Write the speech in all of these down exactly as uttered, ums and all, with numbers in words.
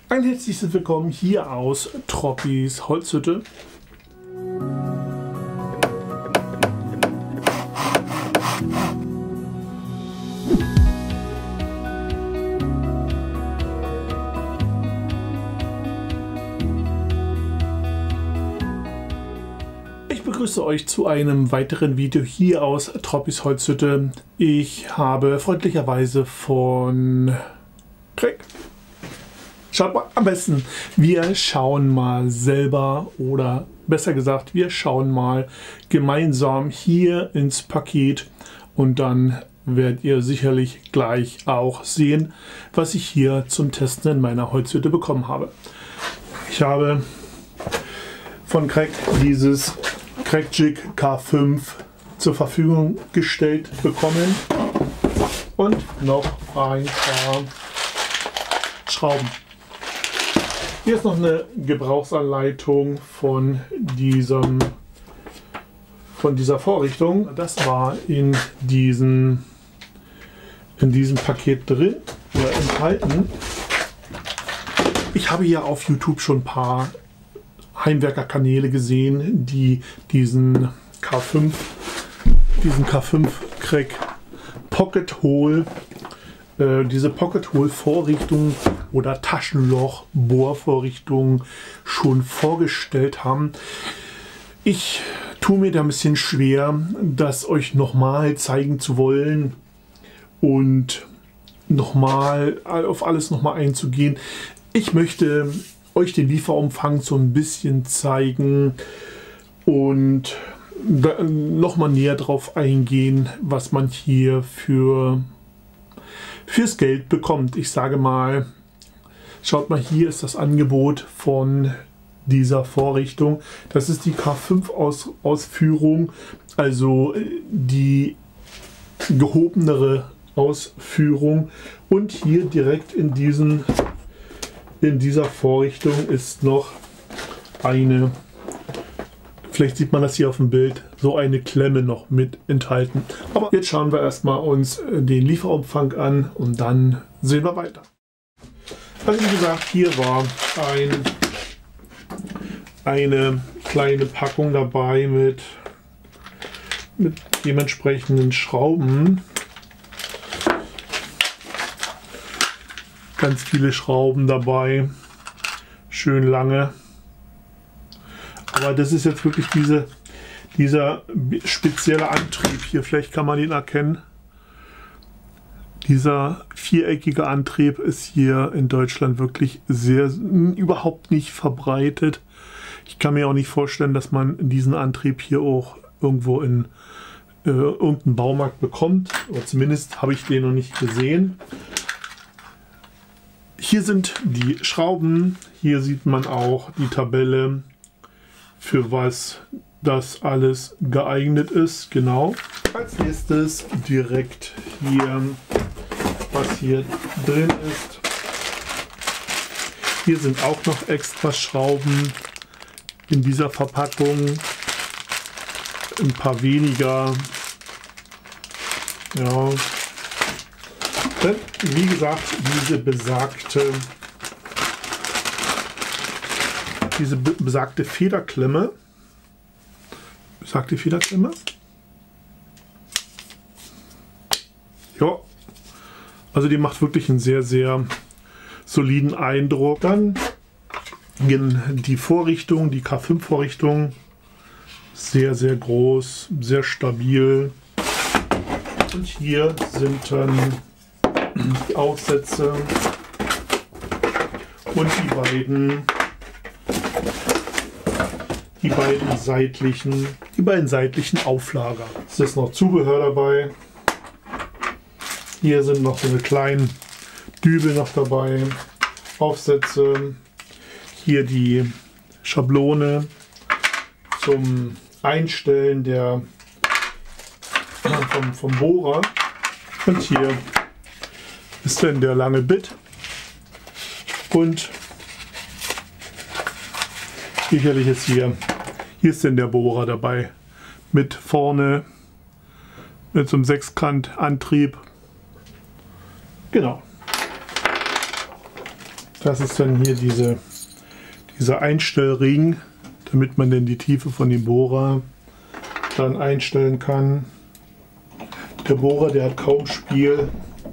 Ein herzliches Willkommen hier aus Troppis Holzhütte. Ich begrüße euch zu einem weiteren Video hier aus Troppis Holzhütte. Ich habe freundlicherweise von Craig. Schaut mal, am besten, wir schauen mal selber oder besser gesagt, wir schauen mal gemeinsam hier ins Paket und dann werdet ihr sicherlich gleich auch sehen, was ich hier zum Testen in meiner Holzhütte bekommen habe. Ich habe von Craig dieses Craig-Jig K fünf zur Verfügung gestellt bekommen und noch ein paar Schrauben. Hier ist noch eine Gebrauchsanleitung von diesem von dieser Vorrichtung. Das war in diesem in diesem Paket drin oder enthalten. Ich habe hier auf YouTube schon ein paar Heimwerkerkanäle gesehen, die diesen K fünf diesen K fünf Craig Pocket Hole äh, diese Pocket Hole Vorrichtung oder Taschenloch-Bohrvorrichtung schon vorgestellt haben. Ich tue mir da ein bisschen schwer, das euch nochmal zeigen zu wollen und nochmal auf alles nochmal einzugehen. Ich möchte euch den Lieferumfang so ein bisschen zeigen und nochmal näher drauf eingehen, was man hier für fürs Geld bekommt. Ich sage mal, schaut mal, hier ist das Angebot von dieser Vorrichtung. Das ist die K fünf Aus Ausführung, also die gehobenere Ausführung. Und hier direkt in, diesen, in dieser Vorrichtung ist noch eine, vielleicht sieht man das hier auf dem Bild, so eine Klemme noch mit enthalten. Aber jetzt schauen wir erstmal uns den Lieferumfang an und dann sehen wir weiter. Also wie gesagt, hier war ein, eine kleine Packung dabei mit, mit dementsprechenden Schrauben. Ganz viele Schrauben dabei, schön lange. Aber das ist jetzt wirklich diese, dieser spezielle Antrieb hier, vielleicht kann man ihn erkennen. Dieser viereckige Antrieb ist hier in Deutschland wirklich sehr, überhaupt nicht verbreitet. Ich kann mir auch nicht vorstellen, dass man diesen Antrieb hier auch irgendwo in äh, irgendeinem Baumarkt bekommt. Oder zumindest habe ich den noch nicht gesehen. Hier sind die Schrauben. Hier sieht man auch die Tabelle, für was das alles geeignet ist. Genau. Als nächstes direkt hier, was hier drin ist. Hier sind auch noch extra Schrauben in dieser Verpackung. Ein paar weniger. Ja. Dann, wie gesagt, diese besagte diese besagte Federklemme. Besagte Federklemme. Ja. Also die macht wirklich einen sehr, sehr soliden Eindruck. Dann die Vorrichtung, die K fünf Vorrichtung. Sehr, sehr groß, sehr stabil. Und hier sind dann die Aufsätze und die beiden die beiden seitlichen die beiden seitlichen Auflager. Es ist noch Zubehör dabei. Hier sind noch so eine kleinen Dübel noch dabei, Aufsätze, hier die Schablone zum Einstellen der vom, vom Bohrer und hier ist dann der lange Bit und sicherlich ist hier hier ist denn der Bohrer dabei mit vorne mit so einem Sechskant Antrieb. Genau. Das ist dann hier diese, dieser Einstellring, damit man dann die Tiefe von dem Bohrer dann einstellen kann. Der Bohrer, der hat kaum Spiel.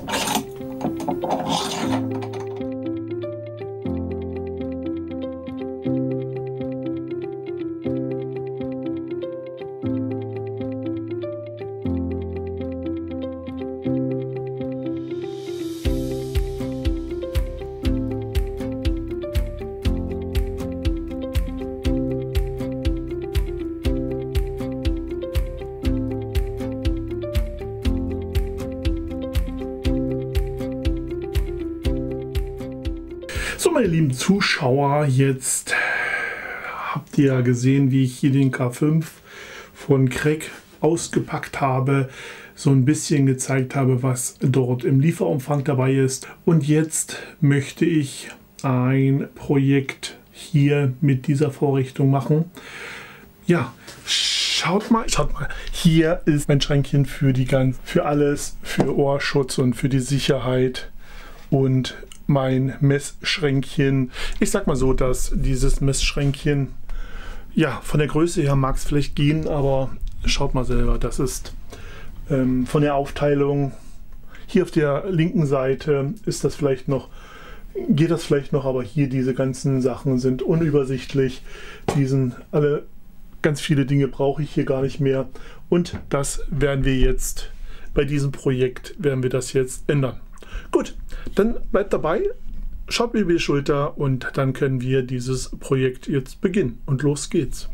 So, meine lieben Zuschauer, jetzt habt ihr ja gesehen, wie ich hier den K fünf von Craig ausgepackt habe, so ein bisschen gezeigt habe, was dort im Lieferumfang dabei ist. Und jetzt möchte ich ein Projekt hier mit dieser Vorrichtung machen. Ja, schaut mal, schaut mal. Hier ist mein Schränkchen für die ganz, für alles, für Ohrschutz und für die Sicherheit und mein Messschränkchen. Ich sag mal so, dass dieses Messschränkchen, ja, von der Größe her mag es vielleicht gehen, aber schaut mal selber, das ist ähm, von der Aufteilung hier auf der linken Seite ist das vielleicht noch, geht das vielleicht noch, aber hier diese ganzen Sachen sind unübersichtlich. Diesen alle, ganz viele Dinge brauche ich hier gar nicht mehr und das werden wir jetzt, bei diesem Projekt werden wir das jetzt ändern. Gut, dann bleibt dabei, schaut mir über die Schulter und dann können wir dieses Projekt jetzt beginnen. Und los geht's.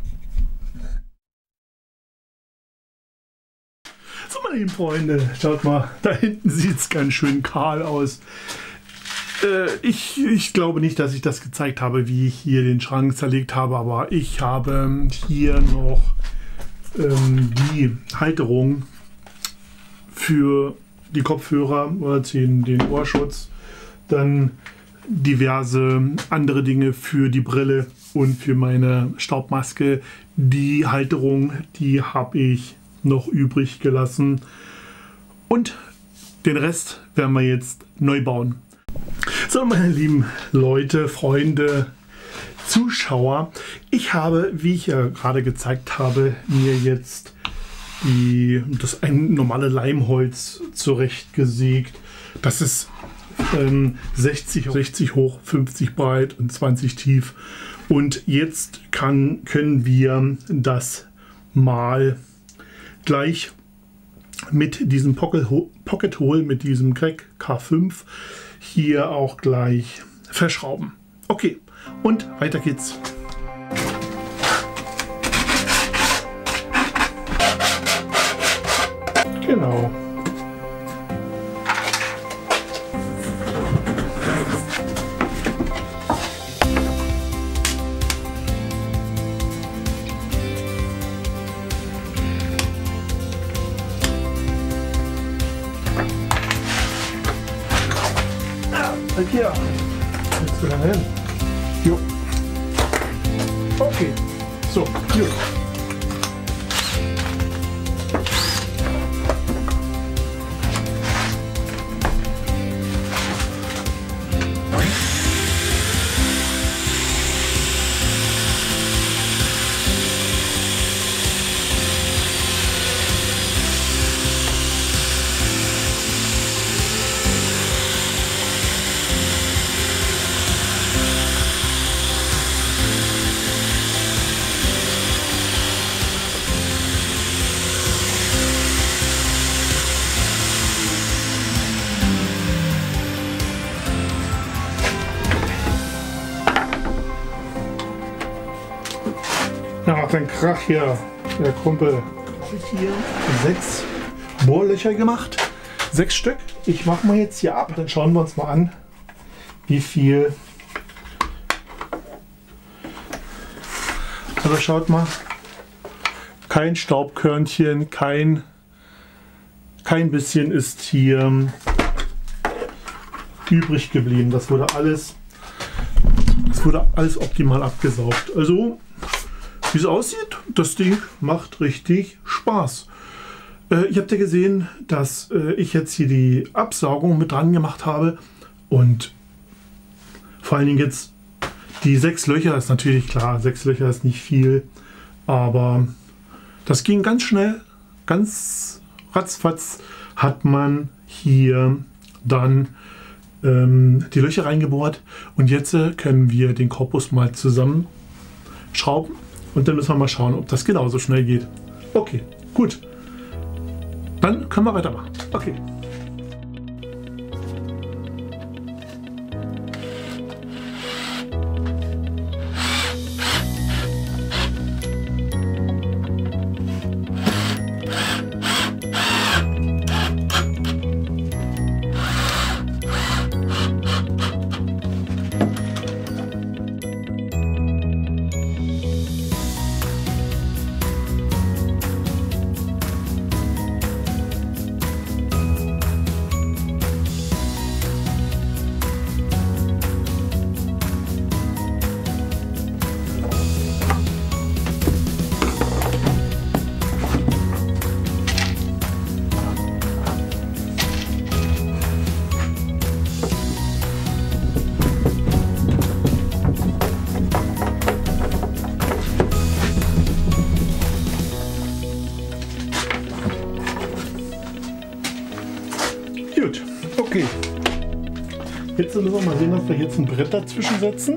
So, meine lieben Freunde, schaut mal, da hinten sieht es ganz schön kahl aus. Äh, ich, ich glaube nicht, dass ich das gezeigt habe, wie ich hier den Schrank zerlegt habe, aber ich habe hier noch ähm, die Halterung für die Kopfhörer oder den, den Ohrschutz, dann diverse andere Dinge für die Brille und für meine Staubmaske. Die Halterung, die habe ich noch übrig gelassen und den Rest werden wir jetzt neu bauen. So, meine lieben Leute, Freunde, Zuschauer, ich habe, wie ich ja gerade gezeigt habe, mir jetzt Die, das ein normale Leimholz zurechtgesägt. Das ist ähm, sechzig, sechzig hoch, fünfzig breit und zwanzig tief. Und jetzt kann, können wir das mal gleich mit diesem Pocket Hole, mit diesem Craig K fünf hier auch gleich verschrauben. Okay, und weiter geht's. Genau. Ah, hier. Jetzt wieder hin. Jo. Okay. So, gut. Ja, dann Krach hier, der Kumpel. Habe ich hier sechs Bohrlöcher gemacht. Sechs Stück. Ich mache mal jetzt hier ab. Dann schauen wir uns mal an, wie viel. Also schaut mal. Kein Staubkörnchen, kein, kein bisschen ist hier übrig geblieben. Das wurde alles, das wurde alles optimal abgesaugt. Also wie es aussieht, das Ding macht richtig Spaß. Äh, ich habe ja gesehen, dass äh, ich jetzt hier die Absaugung mit dran gemacht habe und vor allen Dingen jetzt die sechs Löcher ist natürlich klar, sechs Löcher ist nicht viel, aber das ging ganz schnell, ganz ratzfatz hat man hier dann ähm, die Löcher reingebohrt und jetzt äh, können wir den Korpus mal zusammenschrauben und dann müssen wir mal schauen, ob das genauso schnell geht. Okay, gut. Dann können wir weitermachen. Okay. Gut, okay. Jetzt müssen wir mal sehen, dass wir jetzt ein Brett dazwischen setzen.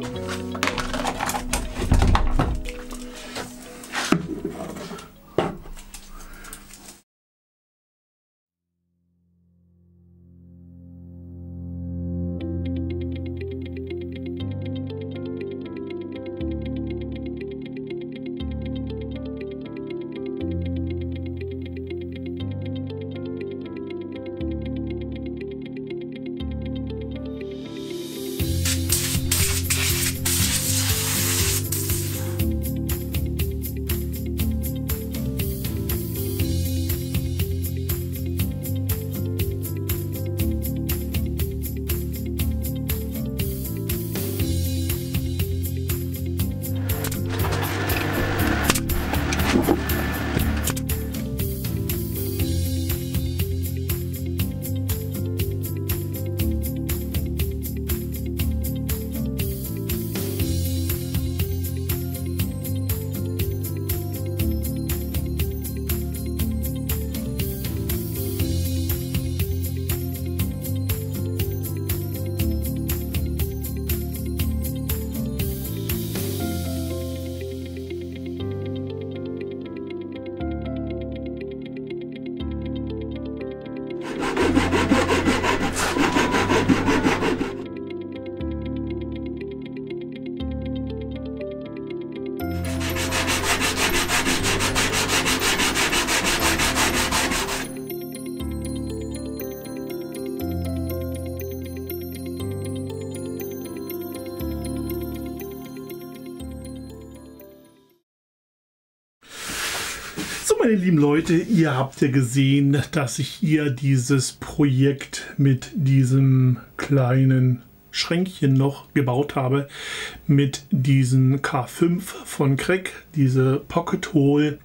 So, meine lieben Leute, ihr habt ja gesehen, dass ich hier dieses Projekt mit diesem kleinen Schränkchen noch gebaut habe, mit diesen K fünf von Kreg, diese Pocket Hole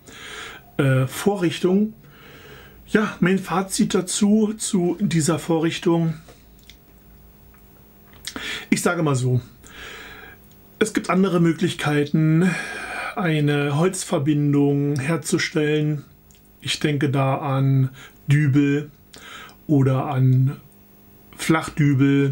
äh, Vorrichtung. Ja, mein Fazit dazu, zu dieser Vorrichtung. Ich sage mal so, es gibt andere Möglichkeiten, eine Holzverbindung herzustellen. Ich denke da an Dübel oder an Flachdübel.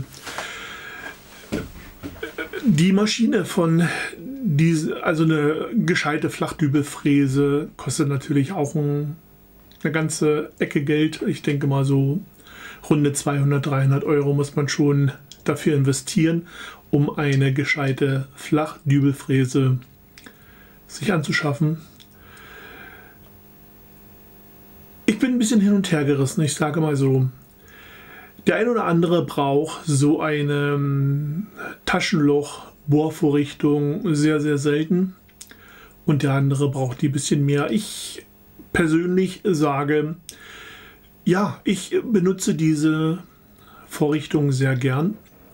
Die Maschine von diese, also eine gescheite Flachdübelfräse, kostet natürlich auch ein, eine ganze Ecke Geld. Ich denke mal so runde zweihundert, dreihundert Euro muss man schon dafür investieren, um eine gescheite Flachdübelfräse sich anzuschaffen. Ich bin ein bisschen hin und her gerissen. Ich sage mal so, der ein oder andere braucht so eine Taschenloch-Bohrvorrichtung sehr, sehr selten und der andere braucht die ein bisschen mehr. Ich persönlich sage, ja, ich benutze diese Vorrichtung sehr gern,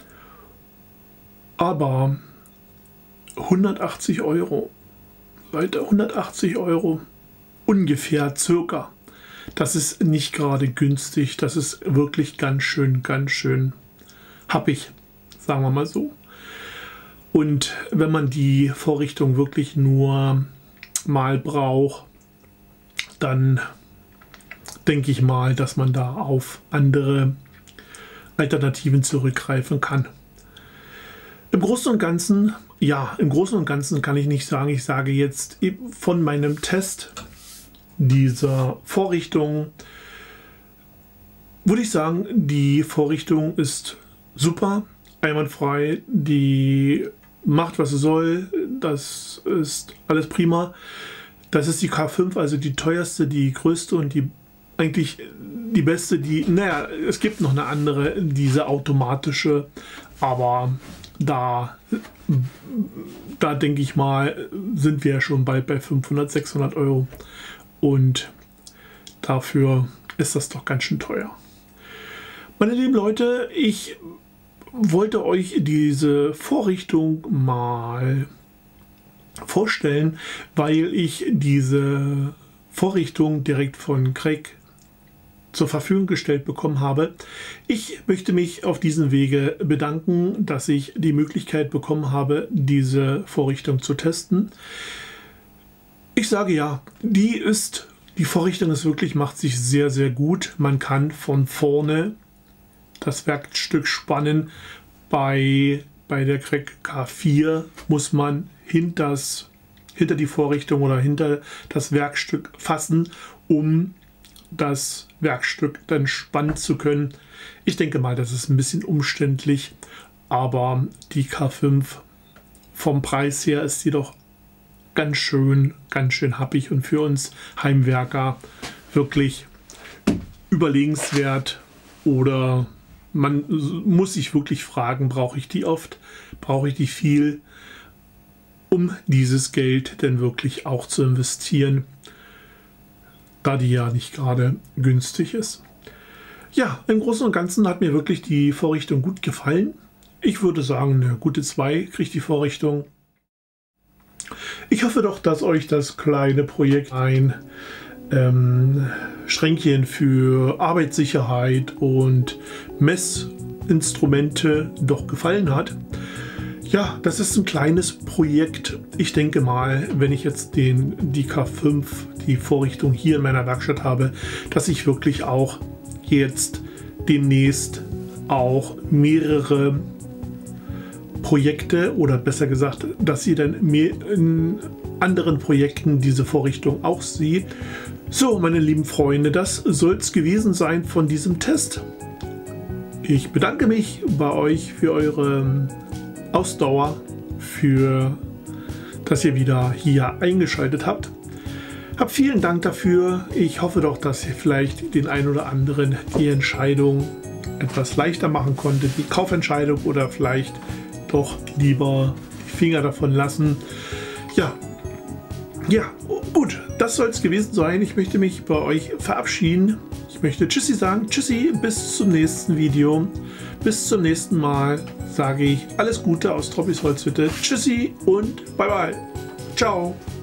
aber hundertachtzig Euro, Leute, hundertachtzig Euro ungefähr, circa. Das ist nicht gerade günstig, das ist wirklich ganz schön, ganz schön happig, sagen wir mal so. Und wenn man die Vorrichtung wirklich nur mal braucht, dann denke ich mal, dass man da auf andere Alternativen zurückgreifen kann. Im Großen und Ganzen, ja, im Großen und Ganzen kann ich nicht sagen, ich sage jetzt von meinem Test dieser Vorrichtung, würde ich sagen, die Vorrichtung ist super, einwandfrei, die macht, was sie soll, das ist alles prima. Das ist die K fünf, also die teuerste, die größte und die eigentlich die beste, die, naja, es gibt noch eine andere, diese automatische, aber da, da denke ich mal, sind wir ja schon bald bei fünfhundert, sechshundert Euro und dafür ist das doch ganz schön teuer. Meine lieben Leute, ich wollte euch diese Vorrichtung mal vorstellen, weil ich diese Vorrichtung direkt von Craig zur Verfügung gestellt bekommen habe. Ich möchte mich auf diesem Wege bedanken, dass ich die Möglichkeit bekommen habe, diese Vorrichtung zu testen. Ich sage ja, die ist, die Vorrichtung ist wirklich, macht sich sehr, sehr gut. Man kann von vorne das Werkstück spannen. Bei, bei der Craig K vier muss man hinters, hinter die Vorrichtung oder hinter das Werkstück fassen, um das Werkstück dann spannen zu können. Ich denke mal, das ist ein bisschen umständlich, aber die K fünf vom Preis her ist sie doch ganz schön, ganz schön happig und für uns Heimwerker wirklich überlegenswert. Oder man muss sich wirklich fragen, brauche ich die oft, brauche ich die viel, um dieses Geld denn wirklich auch zu investieren, da die ja nicht gerade günstig ist. Ja, im Großen und Ganzen hat mir wirklich die Vorrichtung gut gefallen. Ich würde sagen, eine gute zwei kriegt die Vorrichtung. Ich hoffe doch, dass euch das kleine Projekt ein ähm, Schränkchen für Arbeitssicherheit und Messinstrumente doch gefallen hat. Ja, das ist ein kleines Projekt. Ich denke mal, wenn ich jetzt den, die K fünf, die Vorrichtung hier in meiner Werkstatt habe, dass ich wirklich auch jetzt demnächst auch mehrere Projekte oder besser gesagt, dass ihr dann in anderen Projekten diese Vorrichtung auch seht. So, meine lieben Freunde, das soll es gewesen sein von diesem Test. Ich bedanke mich bei euch für eure Ausdauer, für dass ihr wieder hier eingeschaltet habt. Hab vielen Dank dafür. Ich hoffe doch, dass ihr vielleicht den einen oder anderen die Entscheidung etwas leichter machen konnte, die Kaufentscheidung, oder vielleicht doch lieber die Finger davon lassen. Ja, ja, gut, das soll es gewesen sein. Ich möchte mich bei euch verabschieden. Ich möchte Tschüssi sagen. Tschüssi, bis zum nächsten Video. Bis zum nächsten Mal sage ich alles Gute aus Troppis Holzhütte. Tschüssi und bye bye. Ciao.